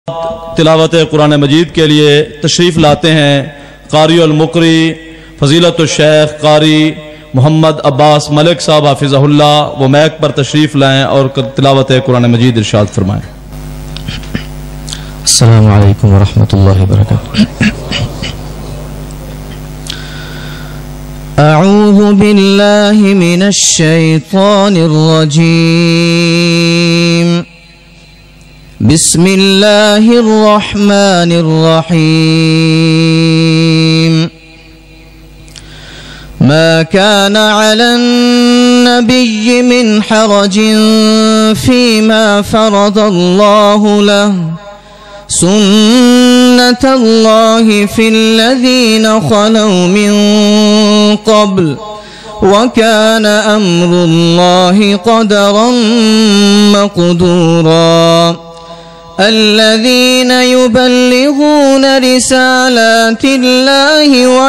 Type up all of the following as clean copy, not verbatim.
तिलावत कुरान मजीद के लिए तशरीफ़ लाते हैं कारी अल मुकरी फ़ज़ीलतुल शेख कारी मोहम्मद अब्बास मलिक साहब हाफिज़हुल्लाह। वो मैक पर तशरीफ़ लाएँ और तिलावत कुरान मजीद इरशाद फरमाएँ। अस्सलामु अलैकुम व रहमतुल्लाहि व बरकातुहू। अऊज़ु बिल्लाहि मिनश शैतानिर रजीम। बिस्मिल्लाहिर रहमानिर रहीम। मा काना अलन नबिय्यि मिन हरजिन फीमा फ़रदल्लाहु लहु सुन्नतल्लाहि फ़िल्लज़ीन ख़लौ मिन क़ब्ल व कान अम्रुल्लाहि क़दरन मक़दूरा। الذين يبلغون رسالات الله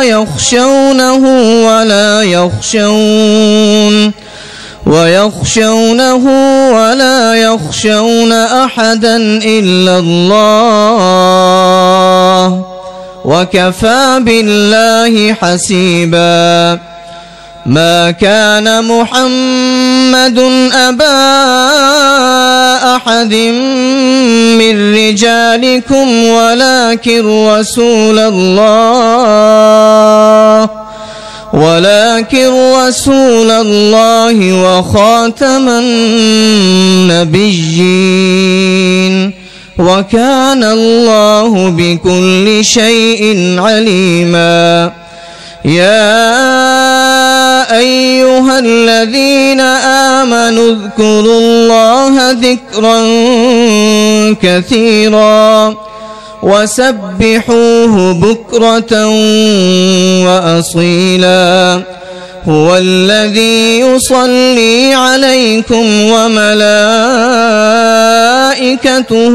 ويخشونه ولا يخشون أحدا إلا الله وكفى بالله حسيبا. ما كان محمد أبا أحد من رجالكم ولكن رسول الله وخاتم النبيين وكان الله بكل شيء عليما. يا أيها الذين آمنوا اذكروا الله ذكرا كثيرا وسبحوه بكرة وأصيلا. هو الذي يصلي عليكم وملائكته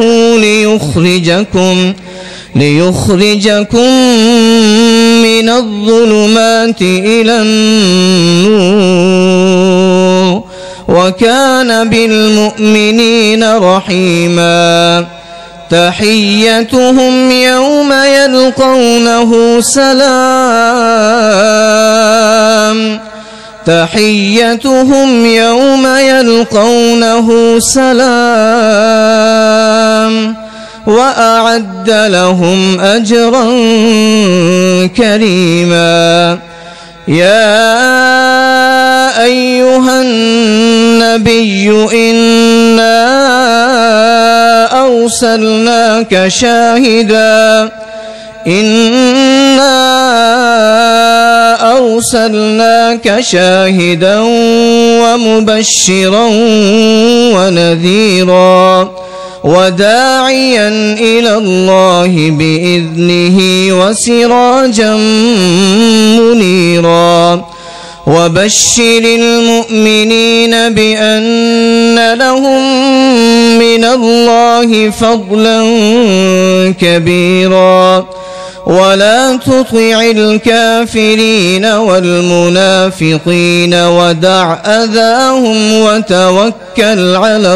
ليخرجكم من الظلمات إلى النور وكان بالمؤمنين رحيما. تحيتهم يوم يلقونه سلام وأعد لهم أجرا كريما. يا أيها النبي إنا أرسلناك شاهدا ومبشرا ونذيرا وداعيا إلى الله بإذنه وسراجا منيرا. وبشر المؤمنين بأن لهم من الله فضلا كبيرا. ولا تطع الكافرين والمنافقين ودع أذاهم وتوكل على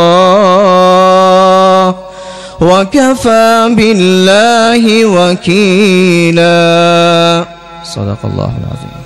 الله وكفى بالله وكيلا. صدق الله العظيم.